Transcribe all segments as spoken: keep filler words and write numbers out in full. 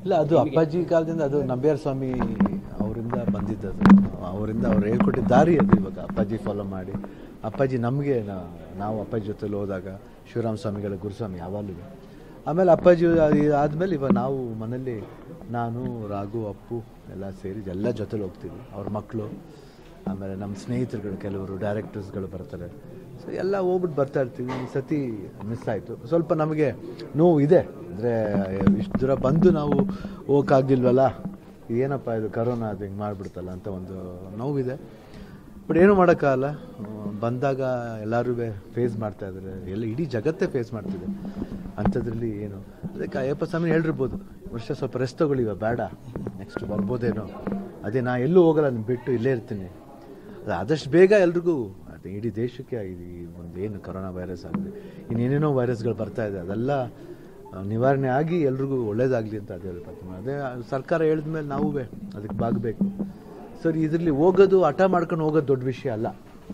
ಇಲ್ಲ, ಅದು ಅಪ್ಪಾಜಿ ಕಾಲದಿಂದ ಅದು ನಂಬ್ಯಾರ ಸ್ವಾಮಿ ಅವರಿಂದ ಬಂದಿದ್ದದು, ಅವರಿಂದ ಅವ್ರು ಹೇಳ್ಕೊಟ್ಟಿದ್ದ ದಾರಿ ಅದು. ಇವಾಗ ಅಪ್ಪಾಜಿ ಫಾಲೋ ಮಾಡಿ ಅಪ್ಪಾಜಿ ನಮಗೆ, ನಾವು ಅಪ್ಪಾಜಿ ಜೊತೆಲಿ ಹೋದಾಗ ಶಿವರಾಮ ಸ್ವಾಮಿಗಳ ಗುರುಸ್ವಾಮಿ ಯಾವಾಗಲೂ. ಆಮೇಲೆ ಅಪ್ಪಾಜಿ ಆದಮೇಲೆ ಇವಾಗ ನಾವು ಮನೇಲಿ ನಾನು, ರಾಘು, ಅಪ್ಪು ಎಲ್ಲ ಸೇರಿ ಎಲ್ಲ ಜೊತೆಲಿ ಹೋಗ್ತೀವಿ. ಅವ್ರ ಮಕ್ಕಳು, ಆಮೇಲೆ ನಮ್ಮ ಸ್ನೇಹಿತರುಗಳು, ಕೆಲವರು ಡೈರೆಕ್ಟರ್ಸ್ಗಳು ಬರ್ತಾರೆ. ಸೊ ಎಲ್ಲ ಹೋಗ್ಬಿಟ್ಟು ಬರ್ತಾ ಇರ್ತೀವಿ. ಈ ಸತಿ ಮಿಸ್ ಆಯಿತು, ಸ್ವಲ್ಪ ನಮಗೆ ನೋವು ಇದೆ. ಅಂದರೆ ಇಷ್ಟು ದೂರ ಬಂದು ನಾವು ಹೋಗೋಕ್ಕಾಗಿಲ್ವಲ್ಲ, ಏನಪ್ಪ ಇದು ಕರೋನಾ ಅದು ಹಿಂಗೆ ಮಾಡಿಬಿಡ್ತಲ್ಲ ಅಂತ ಒಂದು ನೋವಿದೆ. ಬಟ್ ಏನೂ ಮಾಡೋಕ್ಕಾಗಲ್ಲ. ಬಂದಾಗ ಎಲ್ಲರೂ ಫೇಸ್ ಮಾಡ್ತಾ ಇದ್ದಾರೆ, ಎಲ್ಲ ಇಡೀ ಜಗತ್ತೇ ಫೇಸ್ ಮಾಡ್ತಿದೆ. ಅಂಥದ್ರಲ್ಲಿ ಏನು ಅದಕ್ಕೆ ಅಯ್ಯಪ್ಪ ಸ್ವಾಮಿ ಹೇಳಿರ್ಬೋದು, ವರ್ಷ ಸ್ವಲ್ಪ ರೆಸ್ಟ್ ತೊಗೊಳ್ಳಿವ, ಬೇಡ ನೆಕ್ಸ್ಟ್ ಬರ್ಬೋದೇನೋ. ಅದೇ ನಾ ಎಲ್ಲೂ ಹೋಗಲ್ಲ, ನಾನು ಬಿಟ್ಟು ಇಲ್ಲೇ ಇರ್ತೀನಿ. ಅದು ಆದಷ್ಟು ಬೇಗ ಎಲ್ರಿಗೂ, ಅದೇ ಇಡೀ ದೇಶಕ್ಕೆ ಈ ಒಂದು ಏನು ಕರೋನಾ ವೈರಸ್ ಆಗಿದೆ, ಇನ್ನೇನೇನೋ ವೈರಸ್ಗಳು ಬರ್ತಾ ಇದೆ, ಅದೆಲ್ಲ ನಿವಾರಣೆ ಆಗಿ ಎಲ್ರಿಗೂ ಒಳ್ಳೇದಾಗಲಿ ಅಂತ ಅದೇ ಹೇಳ್ತೀನಿ. ಅದೇ ಸರ್ಕಾರ ಹೇಳಿದ್ಮೇಲೆ ನಾವು ಅದಕ್ಕೆ ಬಾಗಬೇಕು. ಸರಿ, ಇದರಲ್ಲಿ ಹೋಗೋದು ಹಠ ಮಾಡ್ಕೊಂಡು ಹೋಗೋದು ದೊಡ್ಡ ವಿಷಯ ಅಲ್ಲ.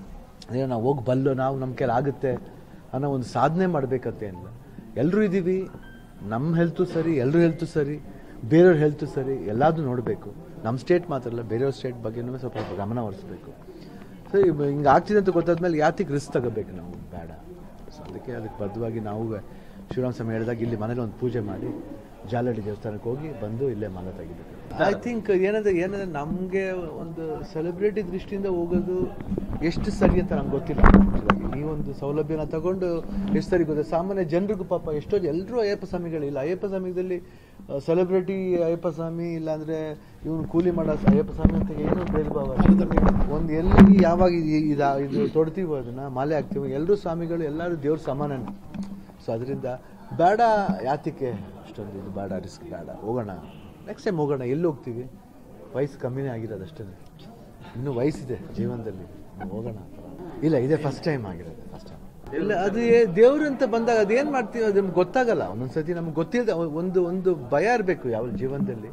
ಅದೇ ನಾವು ಹೋಗಿ ಬಲ್ಲೋ, ನಾವು ನಮ್ಮ ಕೈಲಿ ಆಗುತ್ತೆ ಅನ್ನೋ ಒಂದು ಸಾಧನೆ ಮಾಡಬೇಕಂತ ಏನಿಲ್ಲ. ಎಲ್ಲರೂ ಇದ್ದೀವಿ, ನಮ್ಮ ಹೆಲ್ತು ಸರಿ, ಎಲ್ಲರೂ ಹೆಲ್ತು ಸರಿ, ಬೇರೆಯವ್ರ ಹೆಲ್ತು ಸರಿ, ಎಲ್ಲದೂ ನೋಡಬೇಕು. ನಮ್ಮ ಸ್ಟೇಟ್ ಮಾತ್ರ ಅಲ್ಲ, ಬೇರೆಯವ್ರ ಸ್ಟೇಟ್ ಬಗ್ಗೆನೂ ಸ್ವಲ್ಪ ಗಮನ ಹರಿಸ್ಬೇಕು. ಸೊ ಹಿಂಗೆ ಆಗ್ತಿದೆ ಅಂತ ಗೊತ್ತಾದ್ಮೇಲೆ ಯಾತಿಗೆ ರಿಸ್ಕ್ ತಗೋಬೇಕು ನಾವು, ಬೇಡ. ಸೊ ಅದಕ್ಕೆ ಅದಕ್ಕೆ ಬದ್ಧವಾಗಿ ನಾವು ಶಿವರಾಮ ಸ್ವಾಮಿ ಹೇಳಿದಾಗ ಇಲ್ಲಿ ಮನೇಲಿ ಒಂದು ಪೂಜೆ ಮಾಡಿ ಜಾಲಹಳ್ಳಿ ದೇವಸ್ಥಾನಕ್ಕೆ ಹೋಗಿ ಬಂದು ಇಲ್ಲೇ ಮನೆ ತೆಗಿಬೇಕು. ಐ ಥಿಂಕ್ ಏನಂದ್ರೆ ಏನಂದ್ರೆ ನಮಗೆ ಒಂದು ಸೆಲೆಬ್ರಿಟಿ ದೃಷ್ಟಿಯಿಂದ ಹೋಗೋದು ಎಷ್ಟು ಸರಿ ಅಂತ ನಮ್ಗೆ ಗೊತ್ತಿಲ್ಲ. ಈ ಒಂದು ಸೌಲಭ್ಯನ ತಗೊಂಡು ಎಷ್ಟು ಸರಿ ಗೊತ್ತಿಲ್ಲ. ಸಾಮಾನ್ಯ ಜನರಿಗೂ ಪಾಪ ಎಷ್ಟೋ ಎಲ್ಲರೂ ಅಯ್ಯಪ್ಪ ಸ್ವಾಮಿಗಳಿಲ್ಲ. ಅಯ್ಯಪ್ಪ ಸ್ವಾಮಿದಲ್ಲಿ ಸೆಲೆಬ್ರಿಟಿ ಅಯ್ಯಪ್ಪ ಸ್ವಾಮಿ, ಇಲ್ಲಾಂದ್ರೆ ಇವನು ಕೂಲಿ ಮಾಡೋ ಅಯ್ಯಪ್ಪ ಸ್ವಾಮಿ ಅಂತ ಏನೋ ಭೇದ ಭಾವ. ಒಂದು ಎಲ್ಲಿ ಯಾವಾಗ ಇದು ಇದು ತೊಡ್ತೀವೋ, ಅದನ್ನ ಮಾಲೆ ಹಾಕ್ತೀವೋ, ಎಲ್ಲರೂ ಸ್ವಾಮಿಗಳು, ಎಲ್ಲರೂ ದೇವ್ರ ಸಮಾನ. ಸೊ ಅದರಿಂದ ಬೇಡ, ಯಾತಕ್ಕೆ ಅಷ್ಟೊಂದು ಇದು ಬೇಡ, ರಿಸ್ಕ್ ಬೇಡ, ಹೋಗೋಣ ನೆಕ್ಸ್ಟ್ ಟೈಮ್ ಹೋಗೋಣ. ಎಲ್ಲಿ ಹೋಗ್ತೀವಿ, ವಯಸ್ಸು ಕಮ್ಮಿನೇ ಆಗಿರೋದು ಅಷ್ಟೇ, ಇನ್ನೂ ವಯಸ್ಸಿದೆ ಜೀವನದಲ್ಲಿ, ಹೋಗೋಣ. ಇಲ್ಲ, ಇದೇ ಫಸ್ಟ್ ಟೈಮ್ ಆಗಿರೋದು, ಫಸ್ಟ್ ಟೈಮ್. ಇಲ್ಲ, ಅದು ದೇವ್ರು ಅಂತ ಬಂದಾಗ ಅದೇನು ಮಾಡ್ತೀವಿ ಅದು ನಮ್ಗೆ ಗೊತ್ತಾಗಲ್ಲ. ಒಂದೊಂದ್ಸತಿ ನಮ್ಗೆ ಗೊತ್ತಿಲ್ಲದೆ ಒಂದು ಒಂದು ಭಯ ಇರಬೇಕು ಯಾವ ಜೀವನದಲ್ಲಿ.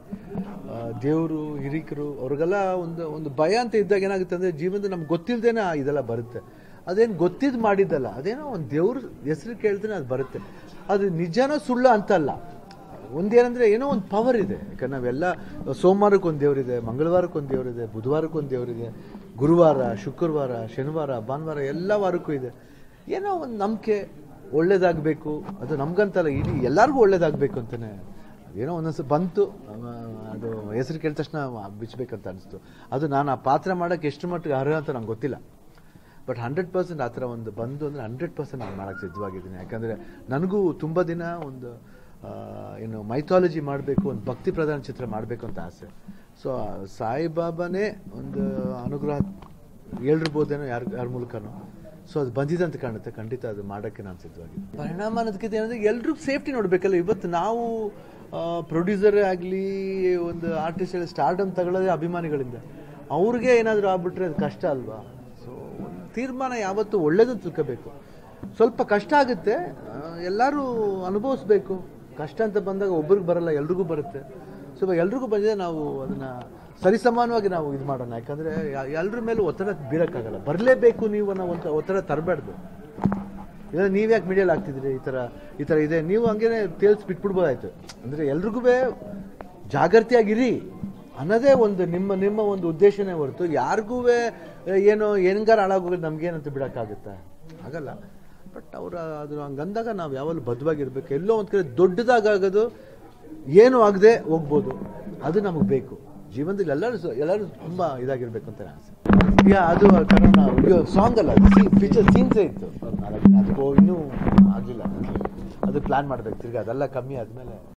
ದೇವರು, ಹಿರಿಕರು ಅವ್ರಿಗೆಲ್ಲ ಒಂದು ಒಂದು ಭಯ ಅಂತ ಇದ್ದಾಗ ಏನಾಗುತ್ತೆ ಅಂದರೆ ಜೀವನದಲ್ಲಿ ನಮ್ಗೆ ಗೊತ್ತಿಲ್ಲದೇನೆ ಇದೆಲ್ಲ ಬರುತ್ತೆ. ಅದೇನು ಗೊತ್ತಿದ್ದು ಮಾಡಿದ್ದಲ್ಲ, ಅದೇನೋ ಒಂದು ದೇವ್ರ ಹೆಸರು ಕೇಳಿದ್ರೆ ಅದು ಬರುತ್ತೆ. ಅದು ನಿಜನೋ ಸುಳ್ಳು ಅಂತಲ್ಲ, ಒಂದೇನಂದರೆ ಏನೋ ಒಂದು ಪವರ್ ಇದೆ. ಯಾಕಂದ್ರೆ ನಾವೆಲ್ಲ ಸೋಮವಾರಕ್ಕೆ ಒಂದು ದೇವರಿದೆ, ಮಂಗಳವಾರಕ್ಕೆ ಒಂದು ದೇವರಿದೆ, ಬುಧವಾರಕ್ಕೆ ಒಂದು ದೇವರಿದೆ, ಗುರುವಾರ, ಶುಕ್ರವಾರ, ಶನಿವಾರ, ಭಾನುವಾರ ಎಲ್ಲ ವಾರಕ್ಕೂ ಇದೆ. ಏನೋ ಒಂದು ನಂಬಿಕೆ, ಒಳ್ಳೇದಾಗಬೇಕು. ಅದು ನಮ್ಗಂತಲ್ಲ, ಇಡೀ ಎಲ್ಲರಿಗೂ ಒಳ್ಳೇದಾಗಬೇಕು ಅಂತಲೇ. ಏನೋ ಒಂದೊಂದ್ಸಲ ಬಂತು, ಅದು ಹೆಸರು ಕೇಳಿದ ತಕ್ಷಣ ಬಿಚ್ಚಬೇಕಂತ ಅನಿಸ್ತು. ಅದು ನಾನು ಆ ಪಾತ್ರ ಮಾಡೋಕ್ಕೆ ಎಷ್ಟು ಮಟ್ಟಿಗೆ ಅರ್ಹ ಅಂತ ನಂಗೆ ಗೊತ್ತಿಲ್ಲ. ಬಟ್ ಹಂಡ್ರೆಡ್ ಪರ್ಸೆಂಟ್ ಆ ಥರ ಒಂದು ಬಂದು ಅಂದರೆ ಹಂಡ್ರೆಡ್ ಪರ್ಸೆಂಟ್ ನಾನು ಮಾಡೋಕ್ಕೆ ಸಿದ್ಧವಾಗಿದ್ದೀನಿ. ಯಾಕಂದರೆ ನನಗೂ ತುಂಬ ದಿನ ಒಂದು ಏನು ಮೈಥಾಲಜಿ ಮಾಡಬೇಕು, ಒಂದು ಭಕ್ತಿ ಪ್ರಧಾನ ಚಿತ್ರ ಮಾಡಬೇಕು ಅಂತ ಆಸೆ. ಸೊ ಸಾಯಿಬಾಬಾನೇ ಒಂದು ಅನುಗ್ರಹ ಹೇಳಿರ್ಬೋದೇನೋ ಯಾರ ಯಾರ ಮೂಲಕನೋ. ಸೊ ಅದು ಬಂದಿದೆ ಅಂತ ಕಾಣುತ್ತೆ. ಖಂಡಿತ ಅದು ಮಾಡೋಕ್ಕೆ ನಾನು ಸಿದ್ಧವಾಗಿದ್ದೀನಿ. ಪರಿಣಾಮ ಅನ್ನೋದಕ್ಕಿಂತ ಏನಂದರೆ ಎಲ್ರಿಗೂ ಸೇಫ್ಟಿ ನೋಡಬೇಕಲ್ಲ. ಇವತ್ತು ನಾವು ಪ್ರೊಡ್ಯೂಸರೇ ಆಗಲಿ, ಒಂದು ಆರ್ಟಿಸ್ಟ್ ಹೇಳಿ ಸ್ಟಾರ್ಡಮ್ ತಗೊಳ್ಳೋದೇ ಅಭಿಮಾನಿಗಳಿಂದ. ಅವ್ರಿಗೆ ಏನಾದರೂ ಆಗ್ಬಿಟ್ರೆ ಅದು ಕಷ್ಟ ಅಲ್ವಾ. ಸೊ ಒಂದು ತೀರ್ಮಾನ ಯಾವತ್ತೂ ಒಳ್ಳೇದು ತಿಳ್ಕೋಬೇಕು. ಸ್ವಲ್ಪ ಕಷ್ಟ ಆಗುತ್ತೆ, ಎಲ್ಲರೂ ಅನುಭವಿಸ್ಬೇಕು. ಕಷ್ಟ ಅಂತ ಬಂದಾಗ ಒಬ್ರಿಗೆ ಬರಲ್ಲ, ಎಲ್ರಿಗೂ ಬರುತ್ತೆ. ಸೊ ಇವಾಗ ಎಲ್ರಿಗೂ ಬಂದಿದೆ, ನಾವು ಅದನ್ನು ಸರಿಸಮಾನವಾಗಿ ನಾವು ಇದು ಮಾಡೋಣ. ಯಾಕಂದರೆ ಎಲ್ಲರ ಮೇಲೂ ಒತ್ತಡ ಬೀರೋಕ್ಕಾಗಲ್ಲ. ಬರಲೇಬೇಕು ನೀವು ಅನ್ನೋ ಒಂದು ಒತ್ತಡ ತರಬೇಡ್ದು. ಇಲ್ಲ, ನೀವು ಯಾಕೆ ಮೀಡಿಯಲ್ಲಿ ಆಗ್ತಿದ್ರಿ, ಈ ಥರ ಈ ಥರ ಇದೆ, ನೀವು ಹಂಗೇನೆ ತೇಲ್ಸಿ ಬಿಟ್ಬಿಡ್ಬೋದಾಯ್ತು. ಅಂದರೆ ಎಲ್ರಿಗೂ ಜಾಗೃತಿಯಾಗಿರಿ ಅನ್ನೋದೇ ಒಂದು ನಿಮ್ಮ ನಿಮ್ಮ ಒಂದು ಉದ್ದೇಶನೇ ಹೊರತು ಯಾರಿಗೂ ಏನೋ ಹೆಂಗಾರ ಹಾಳಾಗೋದು ನಮ್ಗೇನಂತ ಬಿಡೋಕ್ಕಾಗುತ್ತಾ, ಆಗಲ್ಲ. ಬಟ್ ಅವ್ರು ಅದು ಹಂಗಂದಾಗ ನಾವು ಯಾವಾಗಲೂ ಬದ್ಧವಾಗಿರ್ಬೇಕು. ಎಲ್ಲೋ ಒಂದು ಕಡೆ ದೊಡ್ಡದಾಗೋದು ಏನೂ ಆಗದೆ ಹೋಗ್ಬೋದು, ಅದು ನಮಗೆ ಬೇಕು ಜೀವನದಲ್ಲಿ. ಎಲ್ಲರೂ ಎಲ್ಲರೂ ತುಂಬ ಇದಾಗಿರ್ಬೇಕು ಅಂತ ಆಸೆ. ಯಾ ಅದು ಕರೋನಾ ಸಾಂಗ್ ಅಲ್ಲ, ಪಿಕ್ಚರ್ ಸೀನ್ಸೇ ಇತ್ತು. ಅದಕ್ಕೂ ಇನ್ನೂ ಆಗಲಿಲ್ಲ, ಅದು ಪ್ಲ್ಯಾನ್ ಮಾಡಬೇಕು ತಿರ್ಗಿ. ಅದೆಲ್ಲ ಕಮ್ಮಿ ಆದಮೇಲೆ